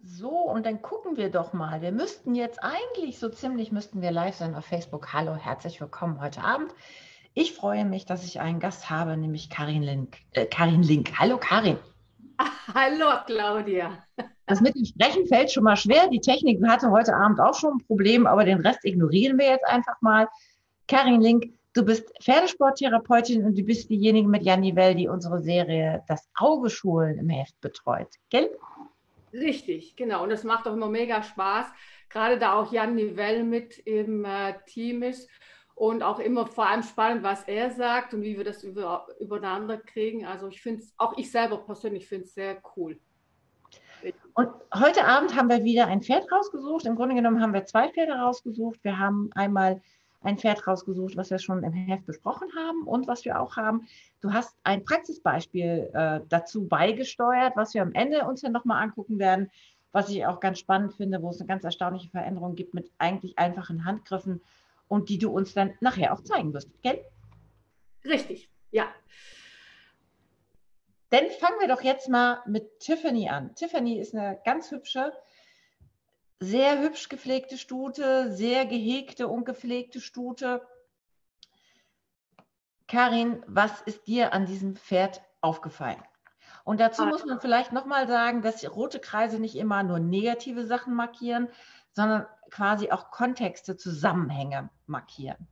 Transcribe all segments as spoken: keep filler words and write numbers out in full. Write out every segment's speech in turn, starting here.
So, und dann gucken wir doch mal. Wir müssten jetzt eigentlich, so ziemlich müssten wir live sein auf Facebook. Hallo, herzlich willkommen heute Abend. Ich freue mich, dass ich einen Gast habe, nämlich Karin Link. Äh, Karin Link. Hallo, Karin. Hallo Claudia. Das mit dem Sprechen fällt schon mal schwer. Die Technik hatte heute Abend auch schon ein Problem, aber den Rest ignorieren wir jetzt einfach mal. Karin Link, du bist Pferdesporttherapeutin und du bist diejenige mit Jan Nivelle, die unsere Serie Das Auge schulen im Heft betreut. Gell? Richtig, genau. Und das macht auch immer mega Spaß, gerade da auch Jan Nivelle mit im äh, Team ist und auch immer vor allem spannend, was er sagt und wie wir das über, übereinander kriegen. Also ich finde es, auch ich selber persönlich finde es sehr cool. Und heute Abend haben wir wieder ein Pferd rausgesucht. Im Grunde genommen haben wir zwei Pferde rausgesucht. Wir haben einmal ein Pferd rausgesucht, was wir schon im Heft besprochen haben und was wir auch haben. Du hast ein Praxisbeispiel äh, dazu beigesteuert, was wir am Ende uns dann nochmal angucken werden, was ich auch ganz spannend finde, wo es eine ganz erstaunliche Veränderung gibt mit eigentlich einfachen Handgriffen und die du uns dann nachher auch zeigen wirst. Gell? Richtig, ja. Dann fangen wir doch jetzt mal mit Tiffany an. Tiffany ist eine ganz hübsche, sehr hübsch gepflegte Stute, sehr gehegte und gepflegte Stute. Karin, was ist dir an diesem Pferd aufgefallen? Und dazu muss man vielleicht nochmal sagen, dass rote Kreise nicht immer nur negative Sachen markieren, sondern quasi auch Kontexte, Zusammenhänge markieren.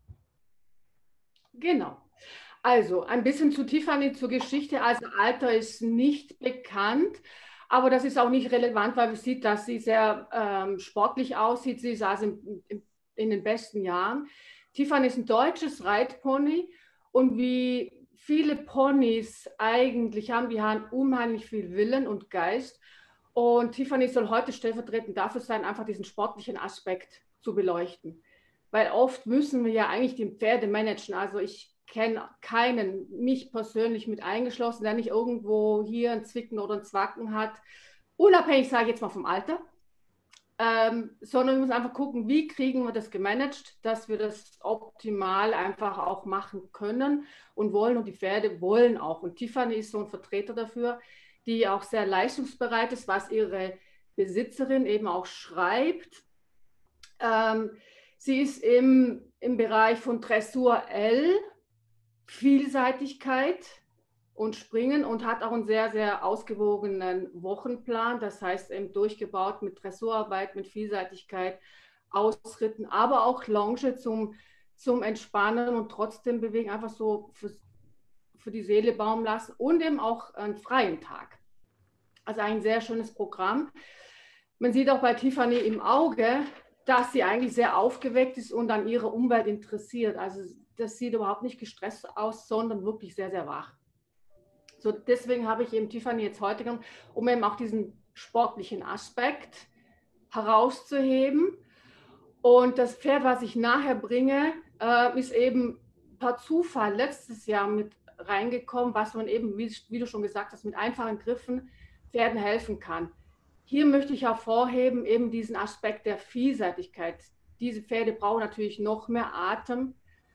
Genau. Also ein bisschen zu Tiffany zur Geschichte. Also Alter ist nicht bekannt, aber das ist auch nicht relevant, weil man sieht, dass sie sehr ähm, sportlich aussieht. Sie ist also in, in, in den besten Jahren. Tiffany ist ein deutsches Reitpony und wie viele Ponys eigentlich haben, die haben unheimlich viel Willen und Geist. Und Tiffany soll heute stellvertretend dafür sein, einfach diesen sportlichen Aspekt zu beleuchten. Weil oft müssen wir ja eigentlich die Pferde managen. Also ich kenne keinen, mich persönlich mit eingeschlossen, der nicht irgendwo hier ein Zwicken oder ein Zwacken hat. Unabhängig, sage ich jetzt mal, vom Alter. Ähm, sondern wir müssen einfach gucken, wie kriegen wir das gemanagt, dass wir das optimal einfach auch machen können und wollen. Und die Pferde wollen auch. Und Tiffany ist so ein Vertreter dafür, die auch sehr leistungsbereit ist, was ihre Besitzerin eben auch schreibt. Ähm, sie ist im, im Bereich von Dressur L, Vielseitigkeit und Springen und hat auch einen sehr, sehr ausgewogenen Wochenplan. Das heißt, eben durchgebaut mit Dressurarbeit, mit Vielseitigkeit, Ausritten, aber auch Longe zum, zum Entspannen und trotzdem bewegen, einfach so für, für die Seele baumeln lassen und eben auch einen freien Tag. Also ein sehr schönes Programm. Man sieht auch bei Tiffany im Auge, dass sie eigentlich sehr aufgeweckt ist und an ihre Umwelt interessiert. Also das sieht überhaupt nicht gestresst aus, sondern wirklich sehr, sehr wach. So, deswegen habe ich eben Tiffany jetzt heute genommen, um eben auch diesen sportlichen Aspekt herauszuheben. Und das Pferd, was ich nachher bringe, äh, ist eben per Zufall letztes Jahr mit reingekommen, was man eben, wie, wie du schon gesagt hast, mit einfachen Griffen Pferden helfen kann. Hier möchte ich hervorheben eben diesen Aspekt der Vielseitigkeit. Diese Pferde brauchen natürlich noch mehr Atem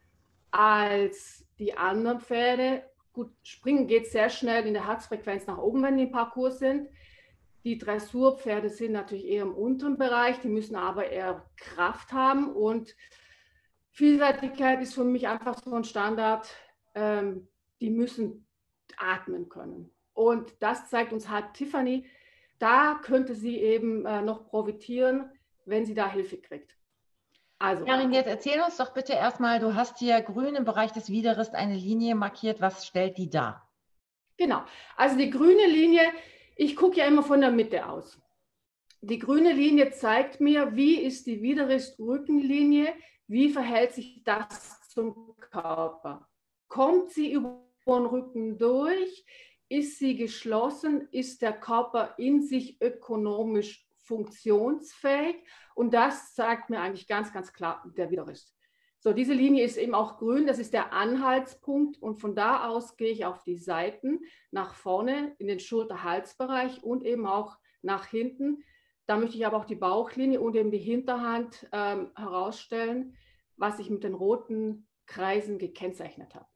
als die anderen Pferde. Gut, springen geht sehr schnell in der Herzfrequenz nach oben, wenn die im Parcours sind. Die Dressurpferde sind natürlich eher im unteren Bereich, die müssen aber eher Kraft haben und Vielseitigkeit ist für mich einfach so ein Standard, ähm, die müssen atmen können. Und das zeigt uns halt Tiffany, da könnte sie eben äh, noch profitieren, wenn sie da Hilfe kriegt. Also, Karin, jetzt erzähl uns doch bitte erstmal, du hast hier grün im Bereich des Widerrists eine Linie markiert. Was stellt die dar? genau. Also die grüne Linie, ich gucke ja immer von der Mitte aus. Die grüne Linie zeigt mir, wie ist die Widerrist-Rückenlinie, wie verhält sich das zum Körper. Kommt sie über den Rücken durch? Ist sie geschlossen? Ist der Körper in sich ökonomisch funktionsfähig? Und das sagt mir eigentlich ganz, ganz klar der Widerrist. So, diese Linie ist eben auch grün, das ist der Anhaltspunkt und von da aus gehe ich auf die Seiten, nach vorne in den Schulter-Hals-Bereich und eben auch nach hinten. Da möchte ich aber auch die Bauchlinie und eben die Hinterhand ähm, herausstellen, was ich mit den roten Kreisen gekennzeichnet habe.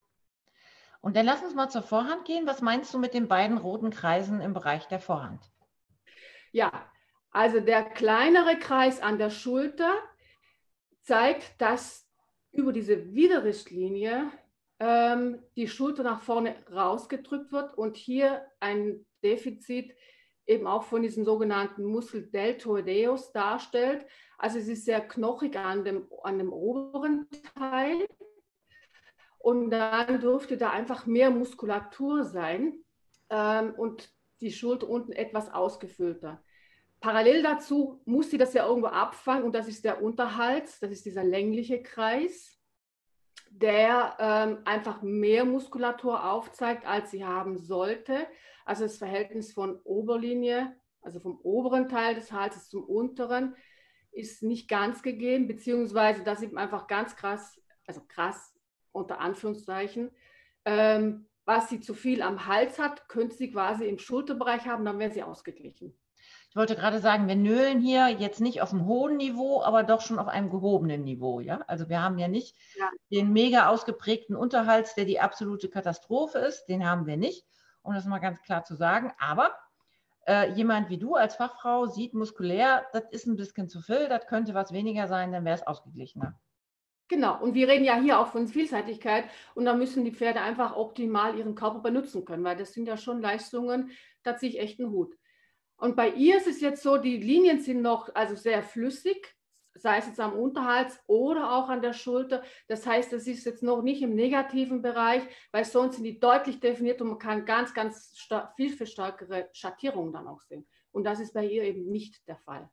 Und dann lass uns mal zur Vorhand gehen. Was meinst du mit den beiden roten Kreisen im Bereich der Vorhand? Ja, Also der kleinere Kreis an der Schulter zeigt, dass über diese Widerristlinie ähm, die Schulter nach vorne rausgedrückt wird und hier ein Defizit eben auch von diesem sogenannten Muskel deltoideus darstellt. Also es ist sehr knochig an dem, an dem oberen Teil und dann dürfte da einfach mehr Muskulatur sein ähm, und die Schulter unten etwas ausgefüllter. Parallel dazu muss sie das ja irgendwo abfangen und das ist der Unterhals, das ist dieser längliche Kreis, der ähm, einfach mehr Muskulatur aufzeigt, als sie haben sollte. Also das Verhältnis von Oberlinie, also vom oberen Teil des Halses zum unteren, ist nicht ganz gegeben, beziehungsweise das sieht man einfach ganz krass, also krass unter Anführungszeichen, ähm, was sie zu viel am Hals hat, könnte sie quasi im Schulterbereich haben, dann wäre sie ausgeglichen. Ich wollte gerade sagen, wir nölen hier jetzt nicht auf einem hohen Niveau, aber doch schon auf einem gehobenen Niveau. Ja? Also wir haben ja nicht ja. den mega ausgeprägten Unterhals, der die absolute Katastrophe ist. Den haben wir nicht, um das mal ganz klar zu sagen. Aber äh, jemand wie du als Fachfrau sieht muskulär, das ist ein bisschen zu viel, das könnte was weniger sein, dann wäre es ausgeglichener. Genau, und wir reden ja hier auch von Vielseitigkeit und da müssen die Pferde einfach optimal ihren Körper benutzen können, weil das sind ja schon Leistungen, da ziehe ich echt einen Hut. Und bei ihr ist es jetzt so, die Linien sind noch also sehr flüssig, sei es jetzt am Unterhals oder auch an der Schulter. Das heißt, das ist jetzt noch nicht im negativen Bereich, weil sonst sind die deutlich definiert und man kann ganz, ganz viel, viel stärkere Schattierungen dann auch sehen. Und das ist bei ihr eben nicht der Fall.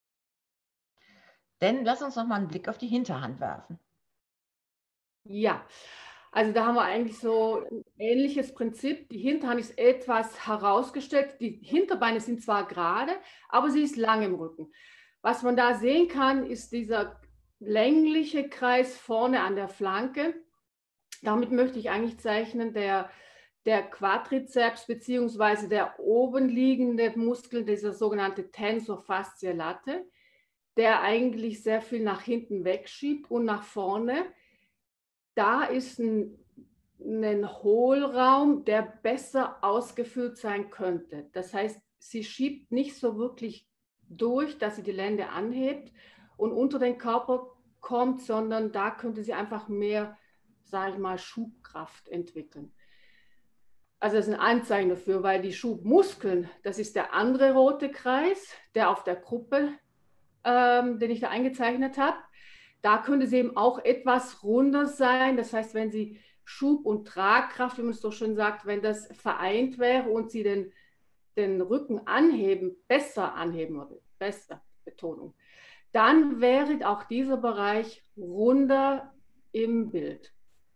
Denn lass uns noch mal einen Blick auf die Hinterhand werfen. Ja, also da haben wir eigentlich so ein ähnliches Prinzip. Die Hinterhand ist etwas herausgestellt. Die Hinterbeine sind zwar gerade, aber sie ist lang im Rücken. Was man da sehen kann, ist dieser längliche Kreis vorne an der Flanke. Damit möchte ich eigentlich zeichnen, der, der Quadrizeps bzw. der oben liegende Muskel, dieser sogenannte Tensor fasciae latae, der eigentlich sehr viel nach hinten wegschiebt und nach vorne. Da ist ein, ein Hohlraum, der besser ausgefüllt sein könnte. Das heißt, sie schiebt nicht so wirklich durch, dass sie die Lende anhebt und unter den Körper kommt, sondern da könnte sie einfach mehr, sage ich mal, Schubkraft entwickeln. Also das ist ein Anzeichen dafür, weil die Schubmuskeln, das ist der andere rote Kreis, der auf der Kuppe, ähm, den ich da eingezeichnet habe. Da könnte sie eben auch etwas runder sein. Das heißt, wenn sie Schub- und Tragkraft, wie man es so schön sagt, wenn das vereint wäre und sie den, den Rücken anheben, besser anheben würde, besser Betonung, dann wäre auch dieser Bereich runder im Bild.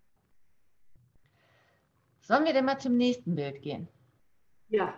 Sollen wir denn mal zum nächsten Bild gehen? Ja.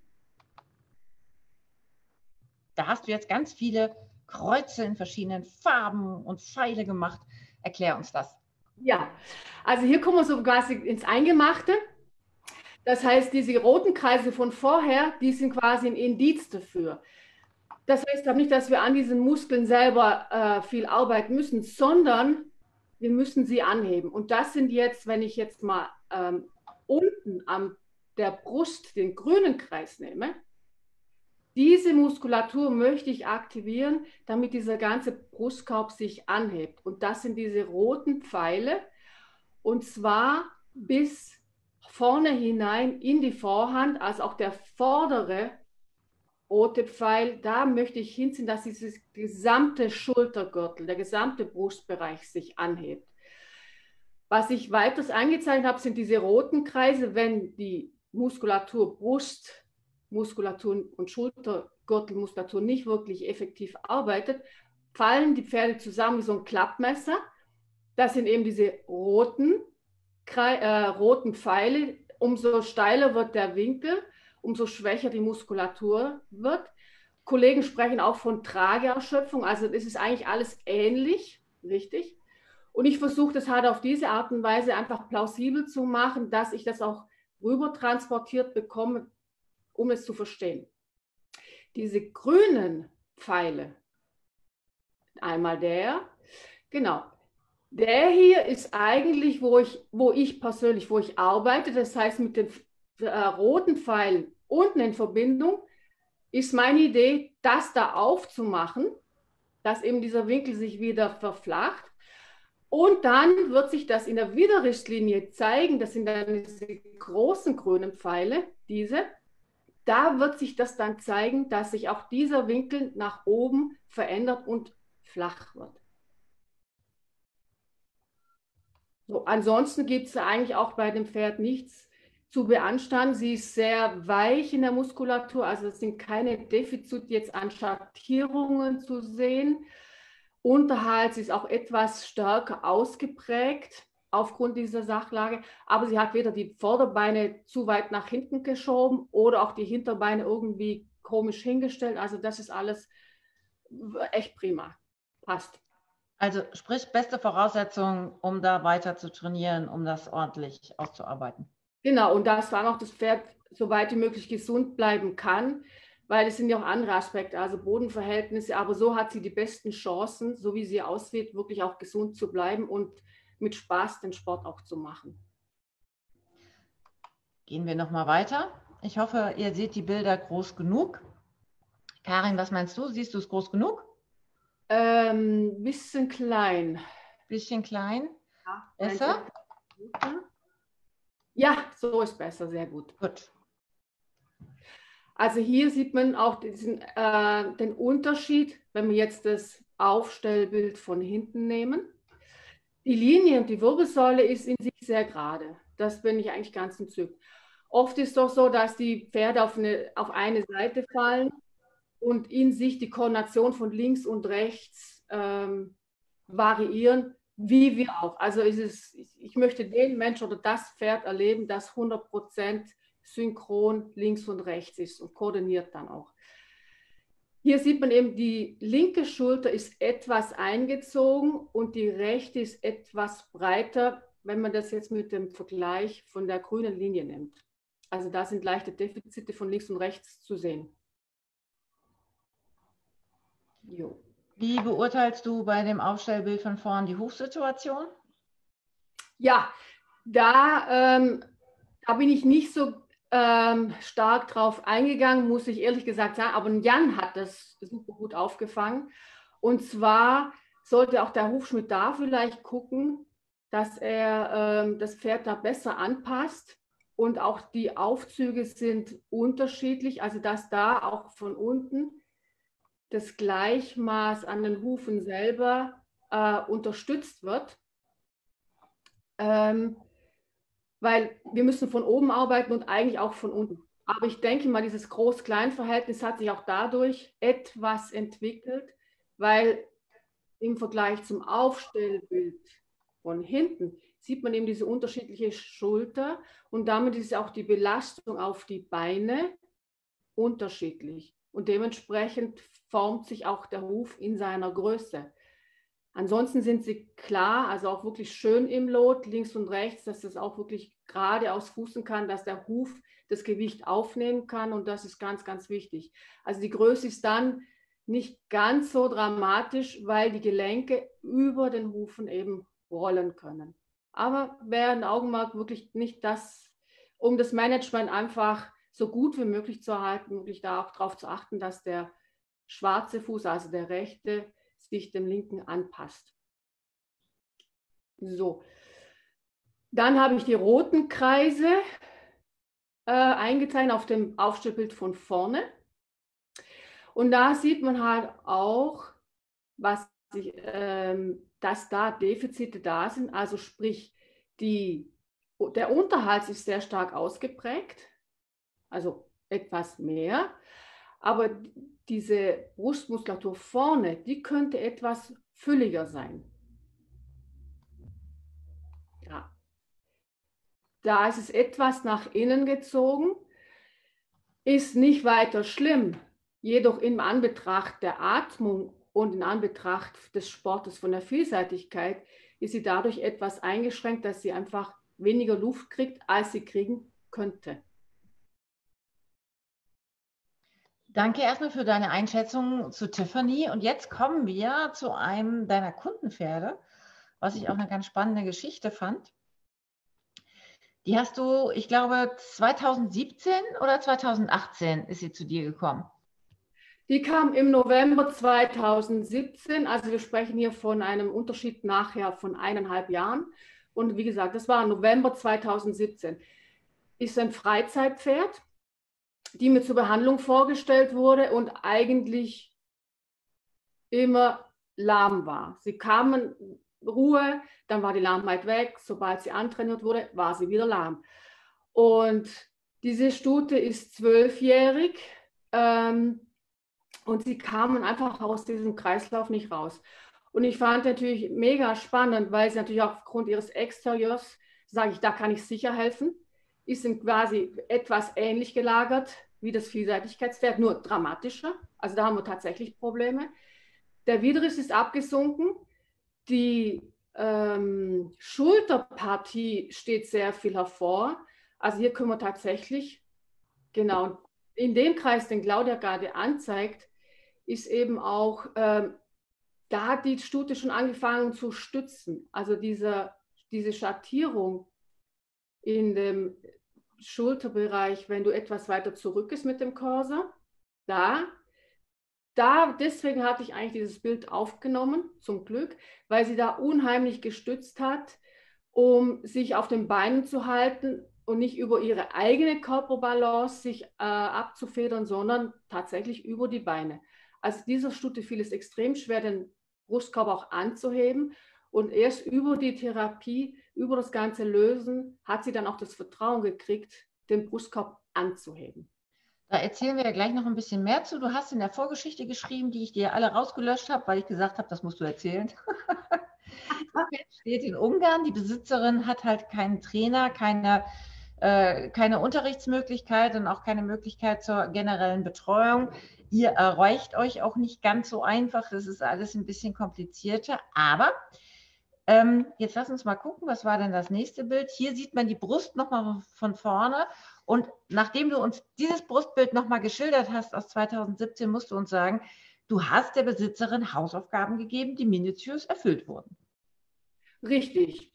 Da hast du jetzt ganz viele Kreuze in verschiedenen Farben und Pfeile gemacht. Erklär uns das. Ja, also hier kommen wir so quasi ins Eingemachte. Das heißt, diese roten Kreise von vorher, die sind quasi ein Indiz dafür. Das heißt aber nicht, dass wir an diesen Muskeln selber äh, viel arbeiten müssen, sondern wir müssen sie anheben. Und das sind jetzt, wenn ich jetzt mal ähm, unten an der Brust den grünen Kreis nehme, diese Muskulatur möchte ich aktivieren, damit dieser ganze Brustkorb sich anhebt. Und das sind diese roten Pfeile. Und zwar bis vorne hinein in die Vorhand, also auch der vordere rote Pfeil, da möchte ich hinziehen, dass dieses gesamte Schultergürtel, der gesamte Brustbereich sich anhebt. Was ich weiters angezeichnet habe, sind diese roten Kreise, wenn die Muskulatur Brust, Muskulatur und Schultergürtelmuskulatur nicht wirklich effektiv arbeitet, fallen die Pferde zusammen wie so ein Klappmesser. Das sind eben diese roten, äh, roten Pfeile. Umso steiler wird der Winkel, umso schwächer die Muskulatur wird. Kollegen sprechen auch von Trageerschöpfung, also es ist eigentlich alles ähnlich, richtig? Und ich versuche das halt auf diese Art und Weise einfach plausibel zu machen, dass ich das auch rüber transportiert bekomme, um es zu verstehen. Diese grünen Pfeile, einmal der, genau, der hier ist eigentlich, wo ich, wo ich persönlich, wo ich arbeite, das heißt mit den äh, roten Pfeilen unten in Verbindung ist meine Idee, das da aufzumachen, dass eben dieser Winkel sich wieder verflacht. Und dann wird sich das in der Widerrichtlinie zeigen, das sind dann diese großen grünen Pfeile, diese. Da wird sich das dann zeigen, dass sich auch dieser Winkel nach oben verändert und flach wird. So, ansonsten gibt es eigentlich auch bei dem Pferd nichts zu beanstanden. Sie ist sehr weich in der Muskulatur, also es sind keine Defizite jetzt an Schattierungen zu sehen. Unterhals ist auch etwas stärker ausgeprägt aufgrund dieser Sachlage, aber sie hat weder die Vorderbeine zu weit nach hinten geschoben oder auch die Hinterbeine irgendwie komisch hingestellt. Also das ist alles echt prima. Passt. Also sprich, beste Voraussetzungen, um da weiter zu trainieren, um das ordentlich auszuarbeiten. Genau, und dass dann auch das Pferd so weit wie möglich gesund bleiben kann, weil es sind ja auch andere Aspekte, also Bodenverhältnisse, aber so hat sie die besten Chancen, so wie sie aussieht, wirklich auch gesund zu bleiben und mit Spaß den Sport auch zu machen. Gehen wir nochmal weiter. Ich hoffe, ihr seht die Bilder groß genug. Karin, was meinst du? Siehst du es groß genug? Ähm, bisschen klein. Bisschen klein. Ja, besser? Ja, so ist besser, sehr gut. Gut. Also hier sieht man auch diesen, äh, den Unterschied, wenn wir jetzt das Aufstellbild von hinten nehmen. Die Linie und die Wirbelsäule ist in sich sehr gerade. Das bin ich eigentlich ganz entzückt. Oft ist es doch so, dass die Pferde auf eine, auf eine Seite fallen und in sich die Koordination von links und rechts ähm, variieren, wie wir auch. Also ist es, ich möchte den Mensch oder das Pferd erleben, das hundert Prozent synchron links und rechts ist und koordiniert dann auch. Hier sieht man eben, die linke Schulter ist etwas eingezogen und die rechte ist etwas breiter, wenn man das jetzt mit dem Vergleich von der grünen Linie nimmt. Also da sind leichte Defizite von links und rechts zu sehen. Jo. Wie beurteilst du bei dem Aufstellbild von vorn die Hufsituation? Ja, da, ähm, da bin ich nicht so ähm, stark drauf eingegangen, muss ich ehrlich gesagt sagen, aber Jan hat das super gut aufgefangen. Und zwar sollte auch der Hufschmied da vielleicht gucken, dass er ähm, das Pferd da besser anpasst. Und auch die Aufzüge sind unterschiedlich, also dass da auch von unten das Gleichmaß an den Hufen selber äh, unterstützt wird. Ähm, weil wir müssen von oben arbeiten und eigentlich auch von unten. Aber ich denke mal, dieses Groß-Klein-Verhältnis hat sich auch dadurch etwas entwickelt, weil im Vergleich zum Aufstellbild von hinten sieht man eben diese unterschiedliche Schulter und damit ist auch die Belastung auf die Beine unterschiedlich. Und dementsprechend formt sich auch der Huf in seiner Größe. Ansonsten sind sie klar, also auch wirklich schön im Lot, links und rechts, dass das auch wirklich geradeaus fußen kann, dass der Huf das Gewicht aufnehmen kann und das ist ganz, ganz wichtig. Also die Größe ist dann nicht ganz so dramatisch, weil die Gelenke über den Hufen eben rollen können. Aber wer ein Augenmerk wirklich nicht das, um das Management einfach so gut wie möglich zu erhalten, wirklich da auch darauf zu achten, dass der schwarze Fuß, also der rechte, sich dem linken anpasst. So, dann habe ich die roten Kreise äh, eingezeichnet auf dem Aufstellbild von vorne. Und da sieht man halt auch, was ich, ähm, dass da Defizite da sind. Also sprich, die, der Unterhals ist sehr stark ausgeprägt, also etwas mehr. Aber diese Brustmuskulatur vorne, die könnte etwas fülliger sein. Ja. Da ist es etwas nach innen gezogen, ist nicht weiter schlimm. Jedoch in Anbetracht der Atmung und in Anbetracht des Sportes von der Vielseitigkeit ist sie dadurch etwas eingeschränkt, dass sie einfach weniger Luft kriegt, als sie kriegen könnte. Danke erstmal für deine Einschätzung zu Tiffany. Und jetzt kommen wir zu einem deiner Kundenpferde, was ich auch eine ganz spannende Geschichte fand. Die hast du, ich glaube, zweitausendsiebzehn oder zweitausendachtzehn ist sie zu dir gekommen? Die kam im November zweitausendsiebzehn, also wir sprechen hier von einem Unterschied nachher von eineinhalb Jahren. Und wie gesagt, das war November zweitausendsiebzehn. Ist ein Freizeitpferd, die mir zur Behandlung vorgestellt wurde und eigentlich immer lahm war. Sie kamen Ruhe, dann war die Lahmheit weg. Sobald sie antrainiert wurde, war sie wieder lahm. Und diese Stute ist zwölfjährig. Ähm, Und sie kamen einfach aus diesem Kreislauf nicht raus. Und ich fand natürlich mega spannend, weil sie natürlich aufgrund ihres Exterieurs, sage ich, da kann ich sicher helfen, ist quasi etwas ähnlich gelagert wie das Vielseitigkeitspferd, nur dramatischer. Also da haben wir tatsächlich Probleme. Der Widerriss ist abgesunken. Die ähm, Schulterpartie steht sehr viel hervor. Also hier können wir tatsächlich, genau, in dem Kreis, den Claudia gerade anzeigt, ist eben auch, ähm, da hat die Stute schon angefangen zu stützen. Also diese, diese Schattierung in dem Schulterbereich, wenn du etwas weiter zurück ist mit dem Cursor, da, da, deswegen hatte ich eigentlich dieses Bild aufgenommen, zum Glück, weil sie da unheimlich gestützt hat, um sich auf den Beinen zu halten und nicht über ihre eigene Körperbalance sich äh, abzufedern, sondern tatsächlich über die Beine. Also dieser Stute fiel es extrem schwer, den Brustkorb auch anzuheben. Und erst über die Therapie, über das ganze Lösen, hat sie dann auch das Vertrauen gekriegt, den Brustkorb anzuheben. Da erzählen wir ja gleich noch ein bisschen mehr zu. Du hast in der Vorgeschichte geschrieben, die ich dir alle rausgelöscht habe, weil ich gesagt habe, das musst du erzählen. Das Pferd steht in Ungarn. Die Besitzerin hat halt keinen Trainer, keine, äh, keine Unterrichtsmöglichkeit und auch keine Möglichkeit zur generellen Betreuung. Ihr erreicht euch auch nicht ganz so einfach. Das ist alles ein bisschen komplizierter. Aber ähm, jetzt lass uns mal gucken, was war denn das nächste Bild? Hier sieht man die Brust nochmal von vorne. Und nachdem du uns dieses Brustbild nochmal geschildert hast aus zweitausendsiebzehn, musst du uns sagen, du hast der Besitzerin Hausaufgaben gegeben, die minutiös erfüllt wurden. Richtig.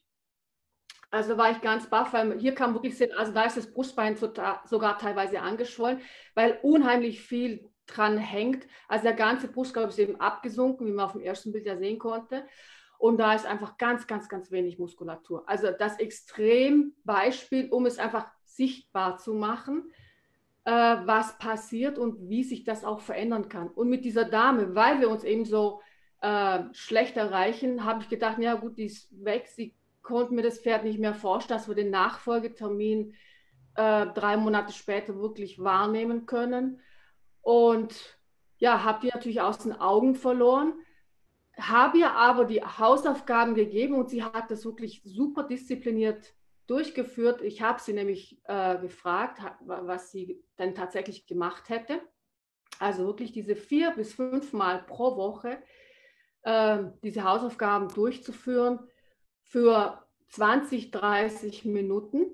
Also war ich ganz baff, weil hier kam wirklich, also da ist das Brustbein sogar teilweise angeschwollen, weil unheimlich viel dran hängt. Also der ganze Brustkorb ist eben abgesunken, wie man auf dem ersten Bild ja sehen konnte. Und da ist einfach ganz, ganz, ganz wenig Muskulatur. Also das Extrembeispiel, um es einfach sichtbar zu machen, äh, was passiert und wie sich das auch verändern kann. Und mit dieser Dame, weil wir uns eben so äh, schlecht erreichen, habe ich gedacht, ja gut, die ist weg, sie konnte mir das Pferd nicht mehr vorstellen, dass wir den Nachfolgetermin äh, drei Monate später wirklich wahrnehmen können. Und ja, habe die natürlich aus den Augen verloren, habe ihr aber die Hausaufgaben gegeben und sie hat das wirklich super diszipliniert durchgeführt. Ich habe sie nämlich äh, gefragt, was sie denn tatsächlich gemacht hätte. Also wirklich diese vier bis fünf Mal pro Woche äh, diese Hausaufgaben durchzuführen für zwanzig, dreißig Minuten.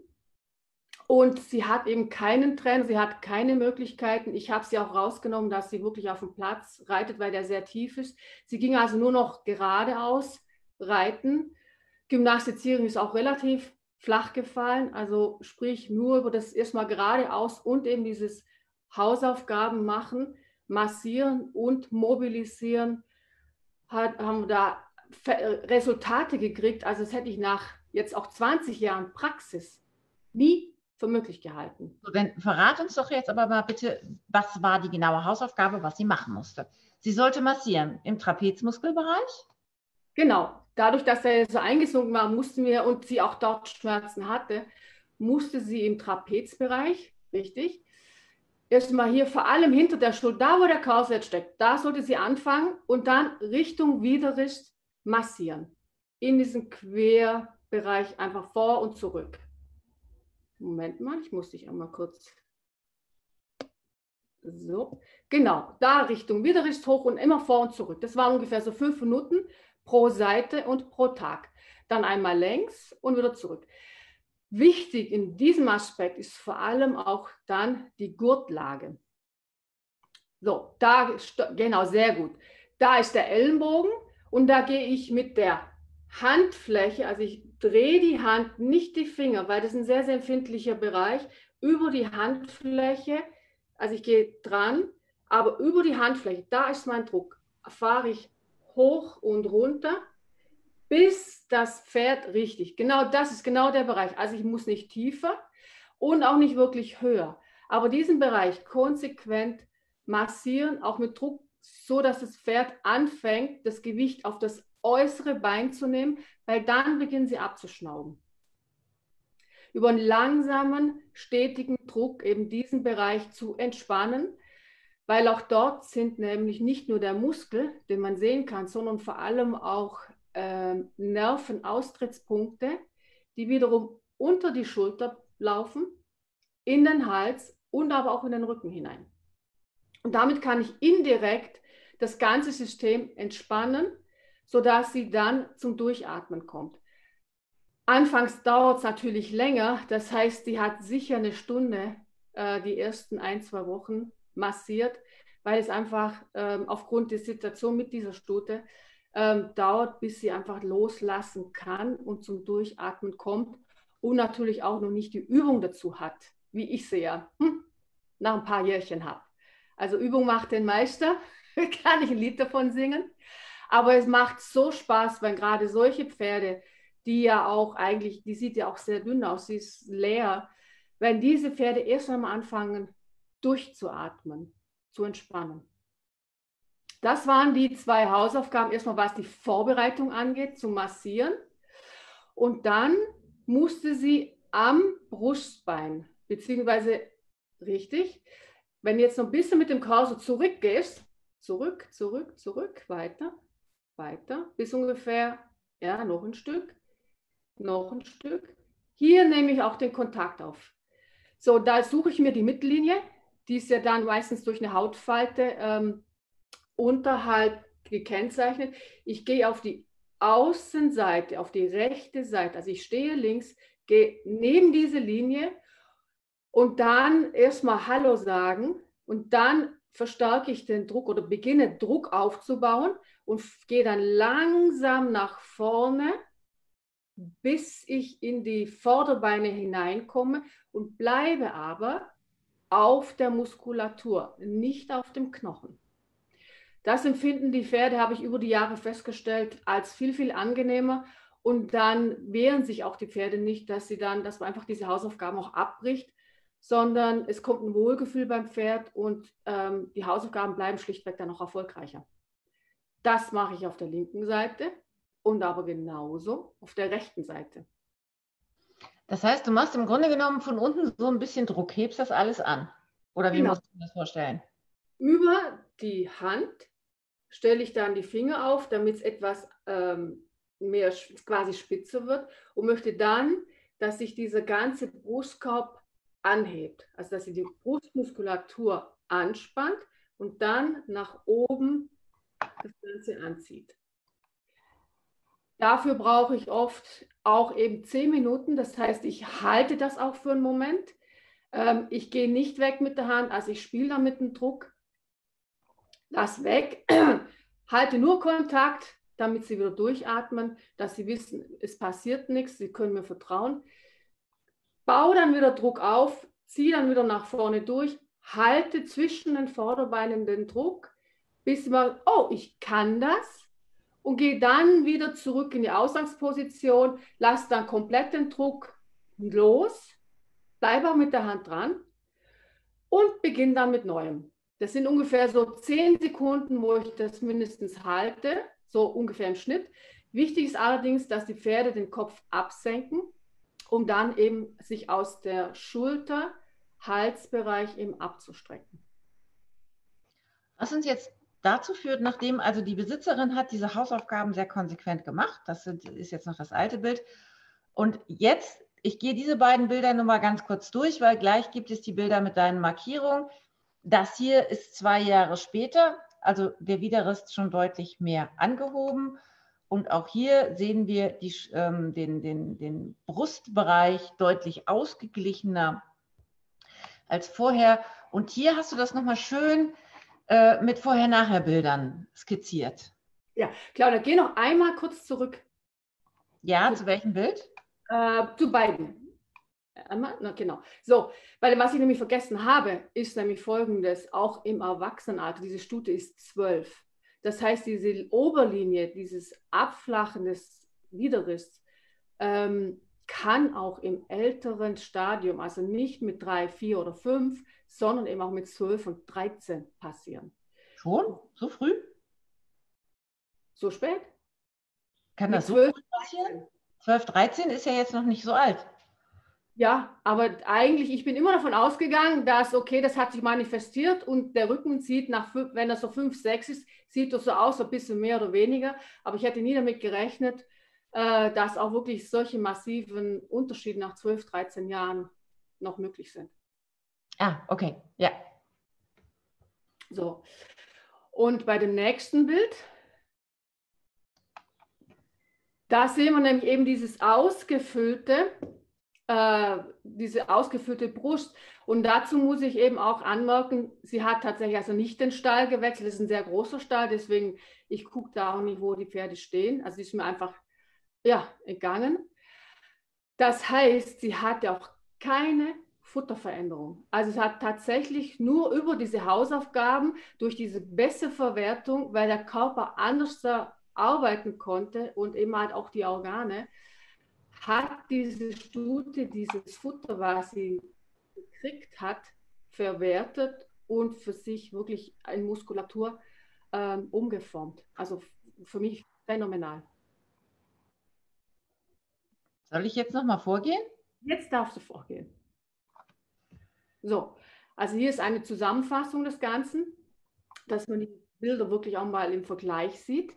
Und sie hat eben keinen Trainer, sie hat keine Möglichkeiten. Ich habe sie auch rausgenommen, dass sie wirklich auf dem Platz reitet, weil der sehr tief ist. Sie ging also nur noch geradeaus reiten. Gymnastizierung ist auch relativ flach gefallen, also sprich nur über das erstmal geradeaus und eben dieses Hausaufgaben machen, massieren und mobilisieren, hat, haben wir da Resultate gekriegt. Also das hätte ich nach jetzt auch zwanzig Jahren Praxis nie für möglich gehalten. So, dann verrat uns doch jetzt aber mal bitte, was war die genaue Hausaufgabe, was sie machen musste. Sie sollte massieren im Trapezmuskelbereich. Genau, dadurch, dass er so eingesunken war, mussten wir, und sie auch dort Schmerzen hatte, musste sie im Trapezbereich, richtig, erstmal hier vor allem hinter der Schulter, da wo der Korsett steckt, da sollte sie anfangen und dann Richtung Widerriss massieren. In diesem Querbereich einfach vor und zurück. Moment mal, ich muss dich einmal kurz. So, genau, da Richtung Widerriss hoch und immer vor und zurück. Das waren ungefähr so fünf Minuten pro Seite und pro Tag. Dann einmal längs und wieder zurück. Wichtig in diesem Aspekt ist vor allem auch dann die Gurtlage. So, da, genau, sehr gut. Da ist der Ellenbogen und da gehe ich mit der Handfläche, also ich drehe die Hand, nicht die Finger, weil das ist ein sehr, sehr empfindlicher Bereich, über die Handfläche, also ich gehe dran, aber über die Handfläche, da ist mein Druck, fahre ich hoch und runter, bis das Pferd richtig, genau das ist genau der Bereich. Also ich muss nicht tiefer und auch nicht wirklich höher, aber diesen Bereich konsequent massieren, auch mit Druck, so dass das Pferd anfängt, das Gewicht auf das äußere Bein zu nehmen, weil dann beginnen sie abzuschnauben. Über einen langsamen, stetigen Druck eben diesen Bereich zu entspannen, weil auch dort sind nämlich nicht nur der Muskel, den man sehen kann, sondern vor allem auch äh, Nervenaustrittspunkte, die wiederum unter die Schulter laufen, in den Hals und aber auch in den Rücken hinein. Und damit kann ich indirekt das ganze System entspannen, sodass sie dann zum Durchatmen kommt. Anfangs dauert es natürlich länger, das heißt, die hat sicher eine Stunde äh, die ersten ein, zwei Wochen massiert, weil es einfach ähm, aufgrund der Situation mit dieser Stute ähm, dauert, bis sie einfach loslassen kann und zum Durchatmen kommt und natürlich auch noch nicht die Übung dazu hat, wie ich sie ja hm, nach ein paar Jährchen habe. Also Übung macht den Meister, kann ich ein Lied davon singen, aber es macht so Spaß, wenn gerade solche Pferde, die ja auch eigentlich, die sieht ja auch sehr dünn aus, sie ist leer, wenn diese Pferde erst einmal anfangen, durchzuatmen, zu entspannen. Das waren die zwei Hausaufgaben, erstmal was die Vorbereitung angeht, zum Massieren. Und dann musste sie am Brustbein, beziehungsweise richtig, wenn du jetzt noch ein bisschen mit dem Cursor zurückgehst, zurück, zurück, zurück, weiter, weiter, bis ungefähr, ja, noch ein Stück, noch ein Stück. Hier nehme ich auch den Kontakt auf. So, da suche ich mir die Mittellinie, die ist ja dann meistens durch eine Hautfalte ähm, unterhalb gekennzeichnet. Ich gehe auf die Außenseite, auf die rechte Seite, also ich stehe links, gehe neben diese Linie und dann erstmal Hallo sagen und dann verstärke ich den Druck oder beginne Druck aufzubauen und gehe dann langsam nach vorne, bis ich in die Vorderbeine hineinkomme und bleibe aber auf der Muskulatur, nicht auf dem Knochen. Das empfinden die Pferde, habe ich über die Jahre festgestellt, als viel, viel angenehmer. Und dann wehren sich auch die Pferde nicht, dass sie dann, dass man einfach diese Hausaufgaben auch abbricht, sondern es kommt ein Wohlgefühl beim Pferd und ähm, die Hausaufgaben bleiben schlichtweg dann auch erfolgreicher. Das mache ich auf der linken Seite und aber genauso auf der rechten Seite. Das heißt, du machst im Grunde genommen von unten so ein bisschen Druck, hebst das alles an. Oder wie Genau. musst du dir das vorstellen? Über die Hand stelle ich dann die Finger auf, damit es etwas ähm, mehr quasi spitzer wird und möchte dann, dass sich dieser ganze Brustkorb anhebt. Also dass sie die Brustmuskulatur anspannt und dann nach oben das Ganze anzieht. Dafür brauche ich oft auch eben zehn Minuten. Das heißt, ich halte das auch für einen Moment. Ähm, ich gehe nicht weg mit der Hand, also ich spiele da mit dem Druck. Lass weg, halte nur Kontakt, damit sie wieder durchatmen, dass sie wissen, es passiert nichts, sie können mir vertrauen. Baue dann wieder Druck auf, ziehe dann wieder nach vorne durch, halte zwischen den Vorderbeinen den Druck, bis sie mal, oh, ich kann das und gehe dann wieder zurück in die Ausgangsposition, lasse dann komplett den Druck los, bleibe auch mit der Hand dran und beginne dann mit Neuem. Das sind ungefähr so zehn Sekunden, wo ich das mindestens halte, so ungefähr im Schnitt. Wichtig ist allerdings, dass die Pferde den Kopf absenken, um dann eben sich aus der Schulter, Halsbereich eben abzustrecken. Was uns jetzt dazu führt, nachdem also die Besitzerin hat diese Hausaufgaben sehr konsequent gemacht, das ist jetzt noch das alte Bild, und jetzt, ich gehe diese beiden Bilder nur mal ganz kurz durch, weil gleich gibt es die Bilder mit deinen Markierungen. Das hier ist zwei Jahre später, also der Widerriss ist schon deutlich mehr angehoben. Und auch hier sehen wir die, ähm, den, den, den Brustbereich deutlich ausgeglichener als vorher. Und hier hast du das nochmal schön äh, mit Vorher-Nachher-Bildern skizziert. Ja, Claudia, geh noch einmal kurz zurück. Ja, zu welchem Bild? Äh, zu beiden. Na, genau. So, weil was ich nämlich vergessen habe, ist nämlich folgendes, auch im Erwachsenenalter, diese Stute ist zwölf. Das heißt, diese Oberlinie, dieses Abflachen des Widerriss, ähm, kann auch im älteren Stadium, also nicht mit drei, vier oder fünf, sondern eben auch mit zwölf und dreizehn passieren. Schon? So früh? So spät? Kann Mit das so zwölf, früh passieren? zwölf, dreizehn ist ja jetzt noch nicht so alt. ja, aber eigentlich, ich bin immer davon ausgegangen, dass, okay, das hat sich manifestiert und der Rücken sieht nach, wenn er so fünf, sechs ist, sieht das so aus, ein bisschen mehr oder weniger. Aber ich hätte nie damit gerechnet, äh, dass auch wirklich solche massiven Unterschiede nach zwölf, dreizehn Jahren noch möglich sind. Ah, okay, ja. So. Und bei dem nächsten Bild, da sehen wir nämlich eben dieses ausgefüllte, äh, diese ausgefüllte Brust. Und dazu muss ich eben auch anmerken, sie hat tatsächlich also nicht den Stall gewechselt. Es ist ein sehr großer Stall, deswegen ich gucke da auch nicht, wo die Pferde stehen. Also ist mir einfach ja, entgangen. Das heißt, sie hatte auch keine Futterveränderung. Also es hat tatsächlich nur über diese Hausaufgaben, durch diese bessere Verwertung, weil der Körper anders arbeiten konnte und eben halt auch die Organe, hat diese Stute dieses Futter, was sie gekriegt hat, verwertet und für sich wirklich in Muskulatur ähm, umgeformt. Also für mich phänomenal. Soll ich jetzt nochmal vorgehen? Jetzt darfst du vorgehen. So, also hier ist eine Zusammenfassung des Ganzen, dass man die Bilder wirklich auch mal im Vergleich sieht.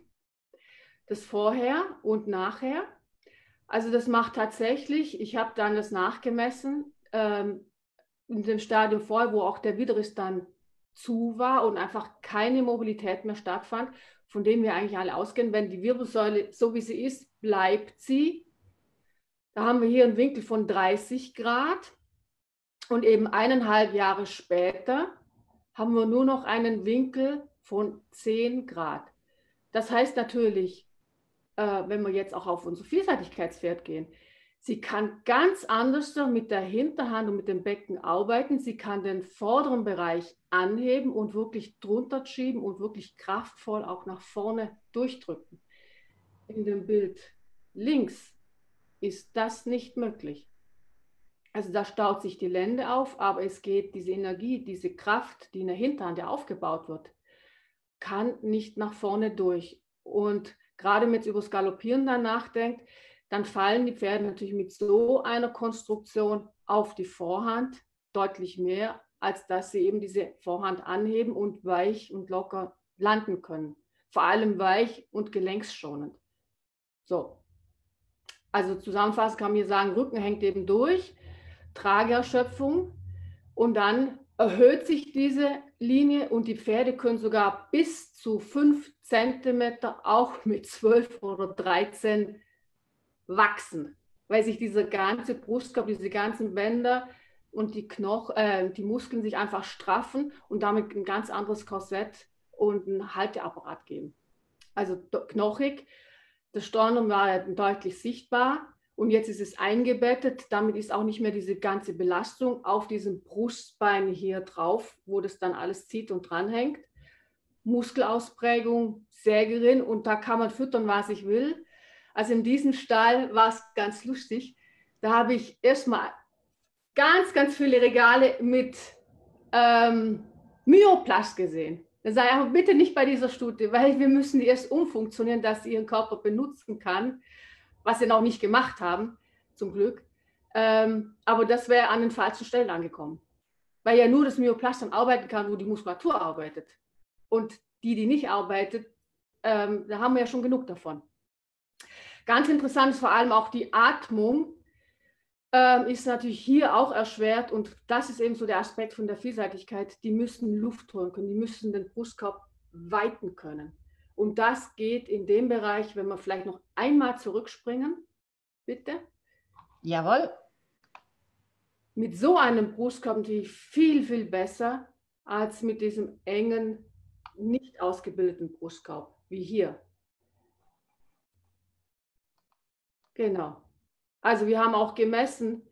Das Vorher und Nachher. Also das macht tatsächlich, ich habe dann das nachgemessen, ähm, in dem Stadium vorher, wo auch der Widerriss dann zu war und einfach keine Mobilität mehr stattfand, von dem wir eigentlich alle ausgehen, wenn die Wirbelsäule so wie sie ist, bleibt sie. Da haben wir hier einen Winkel von dreißig Grad und eben eineinhalb Jahre später haben wir nur noch einen Winkel von zehn Grad. Das heißt natürlich, äh, wenn wir jetzt auch auf unser Vielseitigkeitspferd gehen, sie kann ganz anders mit der Hinterhand und mit dem Becken arbeiten. Sie kann den vorderen Bereich anheben und wirklich drunter schieben und wirklich kraftvoll auch nach vorne durchdrücken. In dem Bild links ist das nicht möglich. Also da staut sich die Lende auf, aber es geht, diese Energie, diese Kraft, die in der Hinterhand ja aufgebaut wird, kann nicht nach vorne durch. Und gerade wenn man jetzt über das Galoppieren dann nachdenkt, dann fallen die Pferde natürlich mit so einer Konstruktion auf die Vorhand deutlich mehr, als dass sie eben diese Vorhand anheben und weich und locker landen können. Vor allem weich und gelenksschonend. So. Also zusammenfassend kann man hier sagen, Rücken hängt eben durch, Trageerschöpfung und dann erhöht sich diese Linie und die Pferde können sogar bis zu fünf Zentimeter auch mit zwölf oder dreizehn wachsen, weil sich dieser ganze Brustkorb, diese ganzen Bänder und die, Knoch äh, die Muskeln sich einfach straffen und damit ein ganz anderes Korsett und einen Halteapparat geben. Also knochig, das Sternum war deutlich sichtbar und jetzt ist es eingebettet. Damit ist auch nicht mehr diese ganze Belastung auf diesem Brustbein hier drauf, wo das dann alles zieht und dranhängt. Muskelausprägung sehr gering und da kann man füttern, was ich will. Also in diesem Stall war es ganz lustig. Da habe ich erstmal ganz, ganz viele Regale mit ähm, Myoplast gesehen. Da sage ich, aber bitte nicht bei dieser Stute, weil wir müssen die erst umfunktionieren, dass sie ihren Körper benutzen kann, was sie noch nicht gemacht haben, zum Glück. Ähm, aber das wäre an den falschen Stellen angekommen. Weil ja nur das Myoplast dann arbeiten kann, wo die Muskulatur arbeitet. Und die, die nicht arbeitet, ähm, da haben wir ja schon genug davon. Ganz interessant ist vor allem auch die Atmung, ähm, ist natürlich hier auch erschwert und das ist eben so der Aspekt von der Vielseitigkeit. Die müssen Luft holen können, die müssen den Brustkorb weiten können. Und das geht in dem Bereich, wenn wir vielleicht noch einmal zurückspringen, bitte. Jawohl. Mit so einem Brustkorb natürlich viel, viel besser als mit diesem engen, nicht ausgebildeten Brustkorb, wie hier. Genau. Also wir haben auch gemessen,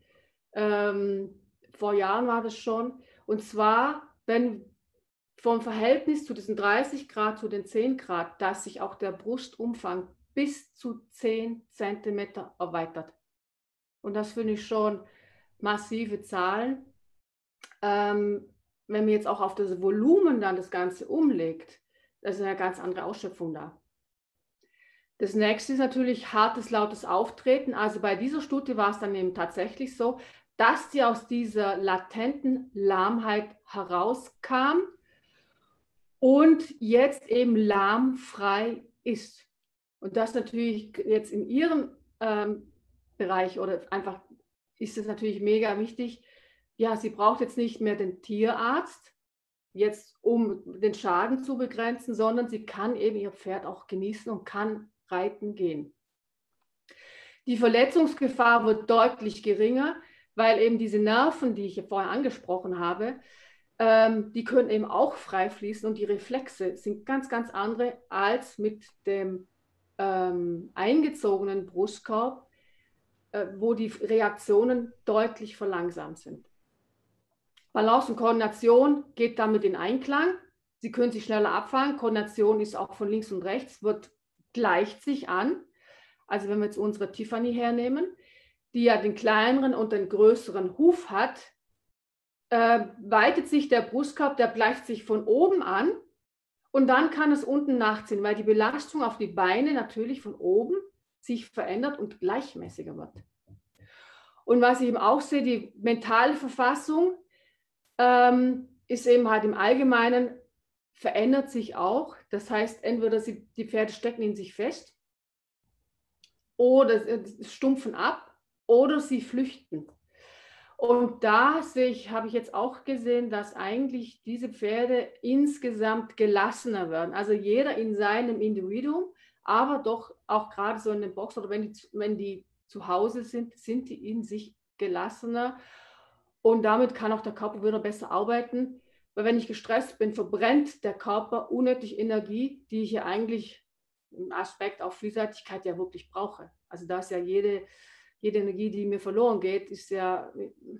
ähm, vor Jahren war das schon. Und zwar, wenn vom Verhältnis zu diesen dreißig Grad zu den zehn Grad, dass sich auch der Brustumfang bis zu zehn Zentimeter erweitert. Und das finde ich schon massive Zahlen. Ähm, wenn man jetzt auch auf das Volumen dann das Ganze umlegt, da ist eine ganz andere Ausschöpfung da. Das nächste ist natürlich hartes, lautes Auftreten. Also bei dieser Studie war es dann eben tatsächlich so, dass die aus dieser latenten Lahmheit herauskam und jetzt eben lahmfrei ist. Und das natürlich jetzt in ihrem ähm, Bereich oder einfach ist es natürlich mega wichtig. Ja, sie braucht jetzt nicht mehr den Tierarzt, jetzt um den Schaden zu begrenzen, sondern sie kann eben ihr Pferd auch genießen und kann reiten gehen. Die Verletzungsgefahr wird deutlich geringer, weil eben diese Nerven, die ich hier vorher angesprochen habe, ähm, die können eben auch frei fließen und die Reflexe sind ganz, ganz andere als mit dem ähm, eingezogenen Brustkorb, äh, wo die Reaktionen deutlich verlangsamt sind. Balance und Koordination geht damit in Einklang. Sie können sich schneller abfangen. Koordination ist auch von links und rechts, wird gleicht sich an. Also wenn wir jetzt unsere Tiffany hernehmen, die ja den kleineren und den größeren Huf hat, äh, weitet sich der Brustkorb, der gleicht sich von oben an und dann kann es unten nachziehen, weil die Belastung auf die Beine natürlich von oben sich verändert und gleichmäßiger wird. Und was ich eben auch sehe, die mentale Verfassung ähm, ist eben halt im Allgemeinen, verändert sich auch. Das heißt, entweder sie, die Pferde stecken in sich fest oder stumpfen ab oder sie flüchten. Und da sehe ich, habe ich jetzt auch gesehen, dass eigentlich diese Pferde insgesamt gelassener werden. Also jeder in seinem Individuum, aber doch auch gerade so in den Box oder wenn die, wenn die zu Hause sind, sind die in sich gelassener. Und damit kann auch der Körper wieder besser arbeiten. Weil wenn ich gestresst bin, verbrennt der Körper unnötig Energie, die ich ja eigentlich im Aspekt auf Vielseitigkeit ja wirklich brauche. Also da ist ja jede, jede Energie, die mir verloren geht, ist ja,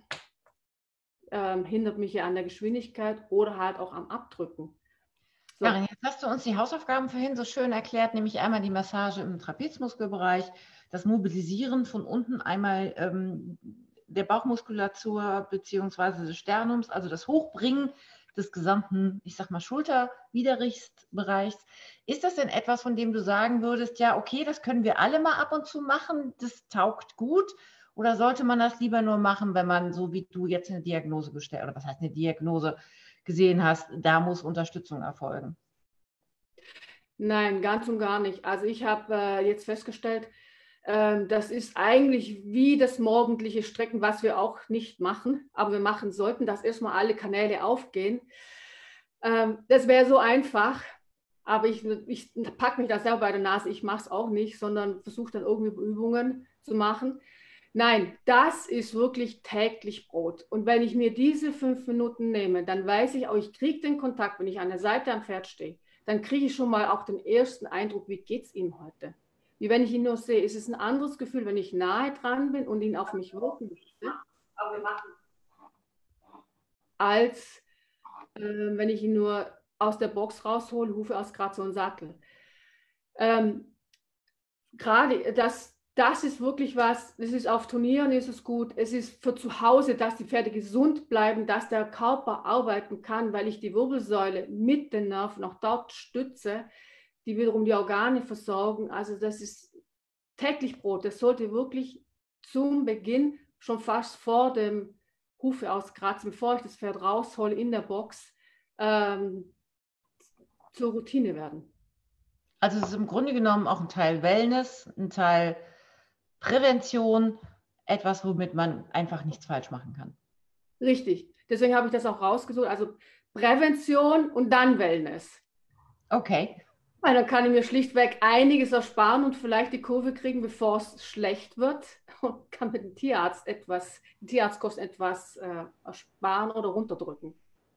ähm, hindert mich ja an der Geschwindigkeit oder halt auch am Abdrücken. So. Karin, jetzt hast du uns die Hausaufgaben vorhin so schön erklärt, nämlich einmal die Massage im Trapezmuskelbereich, das Mobilisieren von unten, einmal ähm, der Bauchmuskulatur beziehungsweise des Sternums, also das Hochbringen des gesamten, ich sag mal, Schulterwiderrichtsbereichs. Ist das denn etwas, von dem du sagen würdest, ja, okay, das können wir alle mal ab und zu machen, das taugt gut? Oder sollte man das lieber nur machen, wenn man, so wie du jetzt eine Diagnose gestellt, oder was heißt eine Diagnose gesehen hast, da muss Unterstützung erfolgen? Nein, ganz und gar nicht. Also ich habe äh, jetzt festgestellt, äh, das ist eigentlich wie das morgendliche Strecken, was wir auch nicht machen, aber wir machen sollten, dass erstmal alle Kanäle aufgehen. Ähm, das wäre so einfach, aber ich, ich packe mich da selber bei der Nase, ich mache es auch nicht, sondern versuche dann irgendwie Übungen zu machen. Nein, das ist wirklich täglich Brot. Und wenn ich mir diese fünf Minuten nehme, dann weiß ich auch, ich kriege den Kontakt, wenn ich an der Seite am Pferd stehe, dann kriege ich schon mal auch den ersten Eindruck, wie geht es ihm heute. Wie wenn ich ihn nur sehe, ist es ein anderes Gefühl, wenn ich nahe dran bin und ihn auf mich wirken möchte, als äh, wenn ich ihn nur aus der Box raushole, Hufe aus gerade so einen Sattel. Ähm, gerade das Das ist wirklich was, das ist auf Turnieren ist es gut, es ist für zu Hause, dass die Pferde gesund bleiben, dass der Körper arbeiten kann, weil ich die Wirbelsäule mit den Nerven auch dort stütze, die wiederum die Organe versorgen. Also das ist täglich Brot. Das sollte wirklich zum Beginn, schon fast vor dem Hufe auskratzen, bevor ich das Pferd raushole in der Box, ähm, zur Routine werden. Also es ist im Grunde genommen auch ein Teil Wellness, ein Teil Prävention, etwas, womit man einfach nichts falsch machen kann. Richtig. Deswegen habe ich das auch rausgesucht. Also Prävention und dann Wellness. Okay. Weil dann kann ich mir schlichtweg einiges ersparen und vielleicht die Kurve kriegen, bevor es schlecht wird. Und kann mit dem Tierarzt etwas, Tierarztkosten etwas äh, ersparen oder runterdrücken.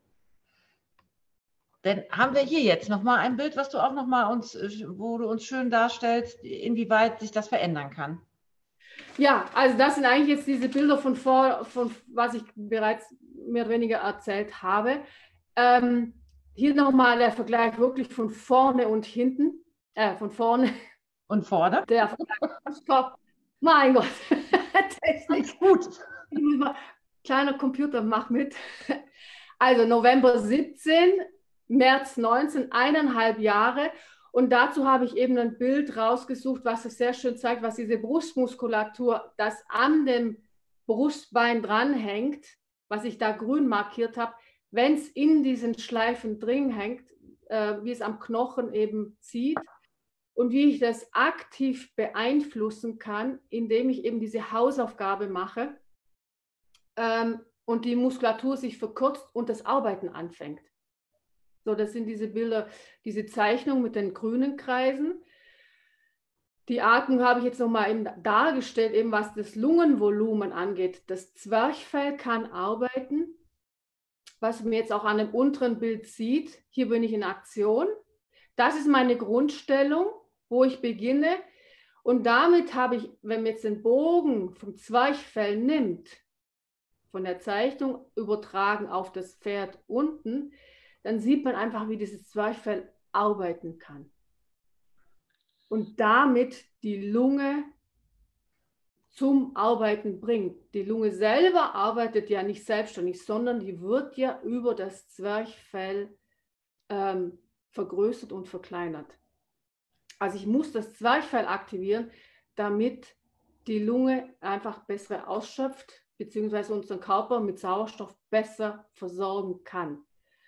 Dann haben wir hier jetzt nochmal ein Bild, was du auch nochmal uns, wo du uns schön darstellst, inwieweit sich das verändern kann. Ja, also das sind eigentlich jetzt diese Bilder von vor, von was ich bereits mehr oder weniger erzählt habe. Ähm, hier nochmal der Vergleich wirklich von vorne und hinten. Äh, von vorne. Und vorne? Der Vergleich. Mein Gott, Technik. Gut. Kleiner Computer, mach mit. Also November siebzehn, März neunzehn, eineinhalb Jahre. Und dazu habe ich eben ein Bild rausgesucht, was es sehr schön zeigt, was diese Brustmuskulatur, das an dem Brustbein dranhängt, was ich da grün markiert habe, wenn es in diesen Schleifen drin hängt, äh, wie es am Knochen eben zieht und wie ich das aktiv beeinflussen kann, indem ich eben diese Hausaufgabe mache ähm, und die Muskulatur sich verkürzt und das Arbeiten anfängt. So, das sind diese Bilder, diese Zeichnung mit den grünen Kreisen. Die Atmung habe ich jetzt nochmal dargestellt, eben was das Lungenvolumen angeht. Das Zwerchfell kann arbeiten, was man jetzt auch an dem unteren Bild sieht. Hier bin ich in Aktion. Das ist meine Grundstellung, wo ich beginne. Und damit habe ich, wenn man jetzt den Bogen vom Zwerchfell nimmt, von der Zeichnung übertragen auf das Pferd unten, dann sieht man einfach, wie dieses Zwerchfell arbeiten kann. Und damit die Lunge zum Arbeiten bringt. Die Lunge selber arbeitet ja nicht selbstständig, sondern die wird ja über das Zwerchfell ähm, vergrößert und verkleinert. Also ich muss das Zwerchfell aktivieren, damit die Lunge einfach besser ausschöpft, beziehungsweise unseren Körper mit Sauerstoff besser versorgen kann.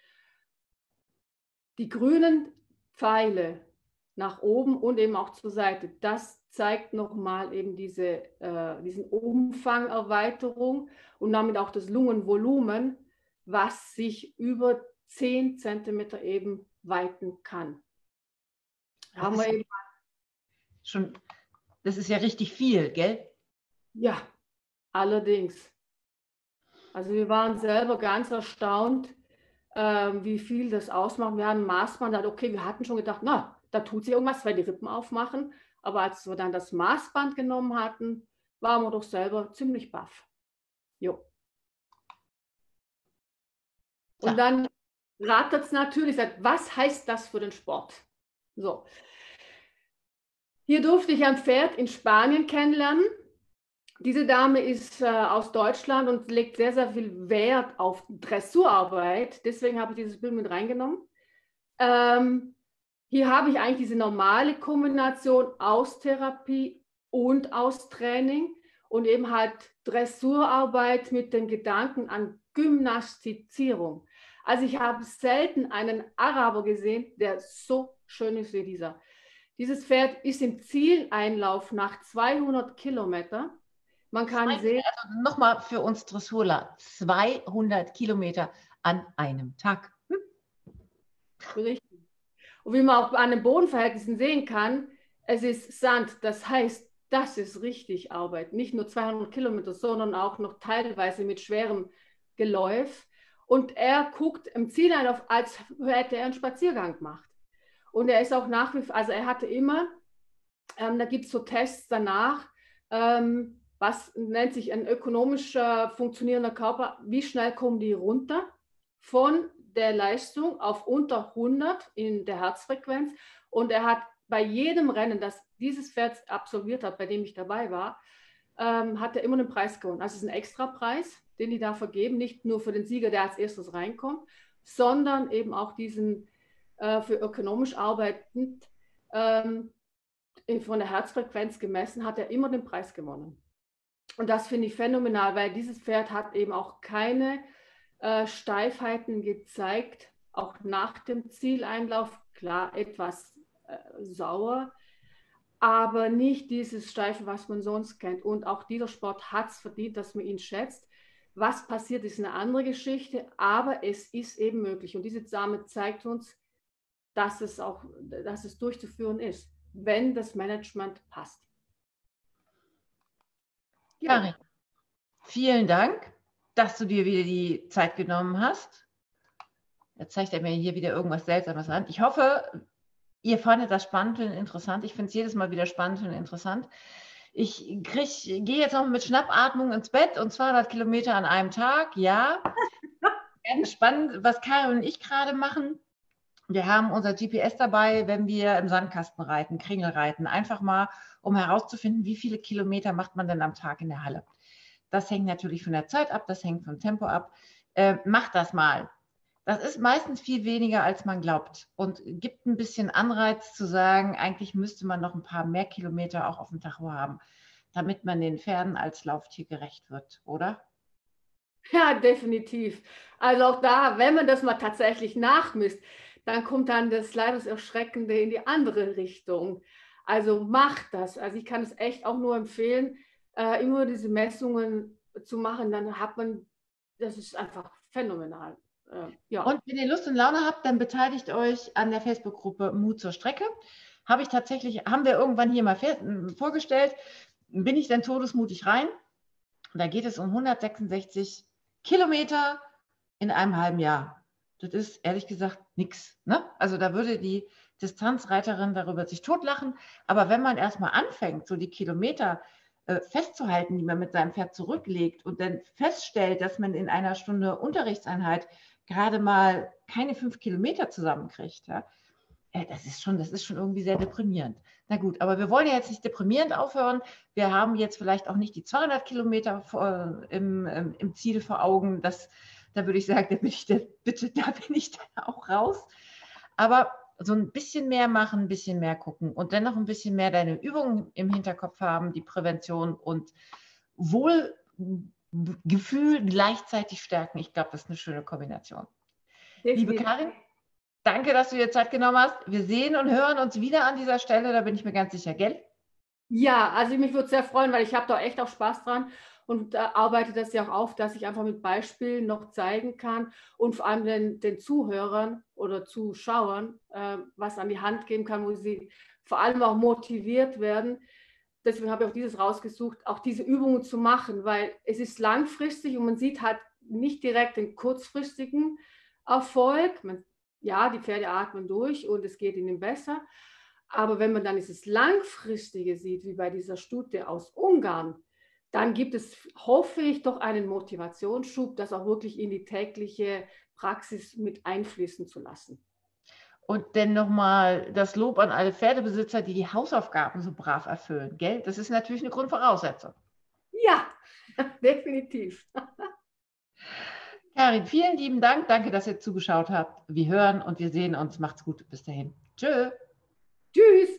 Die grünen Pfeile nach oben und eben auch zur Seite, das zeigt nochmal eben diese, äh, diesen Umfangerweiterung und damit auch das Lungenvolumen, was sich über zehn Zentimeter eben weiten kann. Das Haben wir ist eben schon, das ist ja richtig viel, gell? Ja, allerdings. Also wir waren selber ganz erstaunt, ähm, wie viel das ausmacht. Wir hatten ein Maßband, okay, wir hatten schon gedacht, na, da tut sich irgendwas, weil die Rippen aufmachen. Aber als wir dann das Maßband genommen hatten, waren wir doch selber ziemlich baff. Jo. Und dann rattert es natürlich, was heißt das für den Sport? So. Hier durfte ich ein Pferd in Spanien kennenlernen. Diese Dame ist äh, aus Deutschland und legt sehr, sehr viel Wert auf Dressurarbeit. Deswegen habe ich dieses Bild mit reingenommen. Ähm, hier habe ich eigentlich diese normale Kombination aus Therapie und aus Training und eben halt Dressurarbeit mit den Gedanken an Gymnastizierung. Also ich habe selten einen Araber gesehen, der so schön ist wie dieser. Dieses Pferd ist im Zieleinlauf nach zweihundert Kilometern. Man kann sehen. Also nochmal für uns Dressurler, zweihundert Kilometer an einem Tag. Hm? Richtig. Und wie man auch an den Bodenverhältnissen sehen kann, es ist Sand. Das heißt, das ist richtig Arbeit. Nicht nur zweihundert Kilometer, sondern auch noch teilweise mit schwerem Geläuf. Und er guckt im Zieleinlauf, als hätte er einen Spaziergang gemacht. Und er ist auch nach wie vor, also er hatte immer, ähm, da gibt es so Tests danach, ähm, was nennt sich ein ökonomischer funktionierender Körper, wie schnell kommen die runter von der Leistung auf unter hundert in der Herzfrequenz. Und er hat bei jedem Rennen, das dieses Pferd absolviert hat, bei dem ich dabei war, ähm, hat er immer einen Preis gewonnen. Also es ist ein Extrapreis, den die da vergeben, nicht nur für den Sieger, der als erstes reinkommt, sondern eben auch diesen äh, für ökonomisch arbeitend ähm, von der Herzfrequenz gemessen, hat er immer den Preis gewonnen. Und das finde ich phänomenal, weil dieses Pferd hat eben auch keine äh, Steifheiten gezeigt, auch nach dem Zieleinlauf, klar etwas äh, sauer, aber nicht dieses Steife, was man sonst kennt. Und auch dieser Sport hat es verdient, dass man ihn schätzt. Was passiert, ist eine andere Geschichte, aber es ist eben möglich. Und diese Dame zeigt uns, dass es auch, dass es durchzuführen ist, wenn das Management passt. Karin, vielen Dank, dass du dir wieder die Zeit genommen hast. Jetzt zeigt er mir hier wieder irgendwas Seltsames an. Ich hoffe, ihr fandet das spannend und interessant. Ich finde es jedes Mal wieder spannend und interessant. Ich gehe jetzt noch mit Schnappatmung ins Bett und zweihundert Kilometer an einem Tag, ja. Ganz spannend, was Karin und ich gerade machen. Wir haben unser G P S dabei, wenn wir im Sandkasten reiten, Kringel reiten. Einfach mal, um herauszufinden, wie viele Kilometer macht man denn am Tag in der Halle. Das hängt natürlich von der Zeit ab, das hängt vom Tempo ab. Äh, macht das mal. Das ist meistens viel weniger, als man glaubt und gibt ein bisschen Anreiz zu sagen, eigentlich müsste man noch ein paar mehr Kilometer auch auf dem Tacho haben, damit man den Pferden als Lauftier gerecht wird, oder? Ja, definitiv. Also auch da, wenn man das mal tatsächlich nachmisst, dann kommt dann das Leideserschreckende in die andere Richtung. Also macht das. Also ich kann es echt auch nur empfehlen, äh, immer diese Messungen zu machen. Dann hat man, das ist einfach phänomenal. Äh, ja. Und wenn ihr Lust und Laune habt, dann beteiligt euch an der Facebook-Gruppe Mut zur Strecke. Habe ich tatsächlich, haben wir irgendwann hier mal vorgestellt, bin ich dann todesmutig rein. Da geht es um hundertsechsundsechzig Kilometer in einem halben Jahr. Das ist ehrlich gesagt nichts. Ne? Also da würde die Distanzreiterin darüber sich totlachen. Aber wenn man erstmal anfängt, so die Kilometer äh, festzuhalten, die man mit seinem Pferd zurücklegt und dann feststellt, dass man in einer Stunde Unterrichtseinheit gerade mal keine fünf Kilometer zusammenkriegt, ja, das ist schon, das ist schon irgendwie sehr deprimierend. Na gut, aber wir wollen ja jetzt nicht deprimierend aufhören. Wir haben jetzt vielleicht auch nicht die zweihundert Kilometer vor, im, im, im Ziel vor Augen. Das, da würde ich sagen, da bin ich da, bitte, da bin ich dann auch raus. Aber so ein bisschen mehr machen, ein bisschen mehr gucken und dennoch ein bisschen mehr deine Übungen im Hinterkopf haben, die Prävention und Wohlgefühl gleichzeitig stärken. Ich glaube, das ist eine schöne Kombination. Definitiv. Liebe Karin, danke, dass du dir Zeit genommen hast. Wir sehen und hören uns wieder an dieser Stelle, da bin ich mir ganz sicher, gell? Ja, also mich würde es sehr freuen, weil ich habe da echt auch Spaß dran und äh, arbeite das ja auch auf, dass ich einfach mit Beispielen noch zeigen kann und vor allem den, den Zuhörern oder Zuschauern äh, was an die Hand geben kann, wo sie vor allem auch motiviert werden. Deswegen habe ich auch dieses rausgesucht, auch diese Übungen zu machen, weil es ist langfristig und man sieht halt nicht direkt den kurzfristigen Erfolg. Man, ja, die Pferde atmen durch und es geht ihnen besser. Aber wenn man dann dieses Langfristige sieht, wie bei dieser Stute aus Ungarn, dann gibt es, hoffe ich, doch einen Motivationsschub, das auch wirklich in die tägliche Praxis mit einfließen zu lassen. Und dann nochmal das Lob an alle Pferdebesitzer, die die Hausaufgaben so brav erfüllen, gell? Das ist natürlich eine Grundvoraussetzung. Ja, definitiv. Karin, vielen lieben Dank. Danke, dass ihr zugeschaut habt. Wir hören und wir sehen uns. Macht's gut. Bis dahin. Tschö. Tschüss.